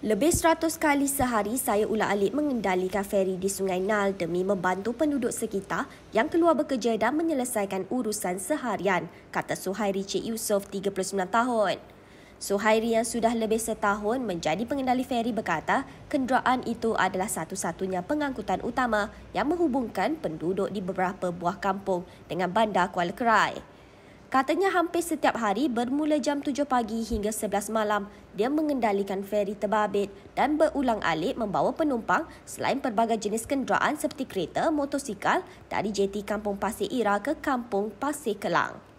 Lebih 100 kali sehari saya ulang-alik mengendalikan feri di Sungai Nal demi membantu penduduk sekitar yang keluar bekerja dan menyelesaikan urusan seharian, kata Suhairi Cik Yusof, 39 tahun. Suhairi yang sudah lebih setahun menjadi pengendali feri berkata kenderaan itu adalah satu-satunya pengangkutan utama yang menghubungkan penduduk di beberapa buah kampung dengan bandar Kuala Kerai. Katanya hampir setiap hari bermula jam 7 pagi hingga 11 malam, dia mengendalikan feri terbabit dan berulang-alik membawa penumpang selain pelbagai jenis kenderaan seperti kereta, motosikal dari JT Kampung Pasir Ira ke Kampung Pasir Kelang.